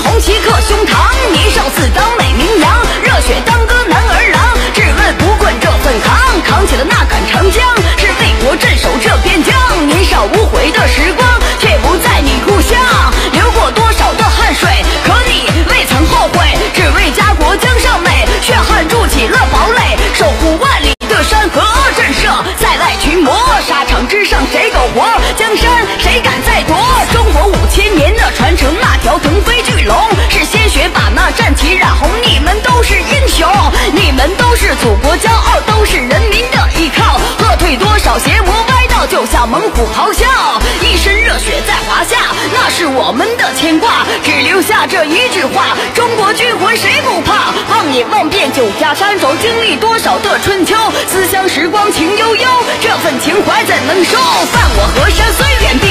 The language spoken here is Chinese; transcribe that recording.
红旗刻胸膛，年少自当美名扬，热血当歌男儿郎，只为不棍这份扛，扛起了那杆长枪，是为国镇守这边疆。年少无悔的时光，却不在你故乡，流过多少的汗水，可你未曾后悔，只为家国江上美，血汗筑起了堡垒，守护万里的山河，震慑再来群魔。沙场之上谁苟活，江山谁敢再夺？中国5000年的传承，那条腾飞巨龙，是鲜血把那战旗染红。你们都是英雄，你们都是祖国骄傲，都是人民的依靠。喝退多少邪魔歪道，就像猛虎咆哮，一身热血在华夏，那是我们的牵挂。只留下这一句话：中国军魂谁不怕？放眼望遍九家山轴，经历多少的春秋，思乡时光情悠悠，这份情怀怎能收？犯我河山虽远必